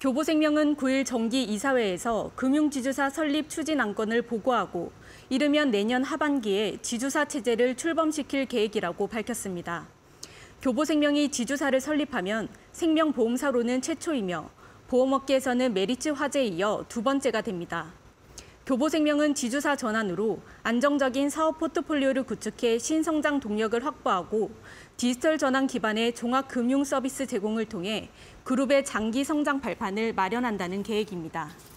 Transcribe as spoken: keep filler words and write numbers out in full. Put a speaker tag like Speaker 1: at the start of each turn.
Speaker 1: 교보생명은 구 일 정기 이사회에서 금융지주사 설립 추진 안건을 보고하고 이르면 내년 하반기에 지주사 체제를 출범시킬 계획이라고 밝혔습니다. 교보생명이 지주사를 설립하면 생명보험사로는 최초이며 보험업계에서는 메리츠 화재에 이어 두 번째가 됩니다. 교보생명은 지주사 전환으로 안정적인 사업 포트폴리오를 구축해 신성장 동력을 확보하고 디지털 전환 기반의 종합금융 서비스 제공을 통해 그룹의 장기 성장 발판을 마련한다는 계획입니다.